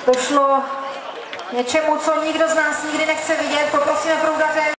došlo něčemu, co nikdo z nás nikdy nechce vidět. Poprosíme proudaře.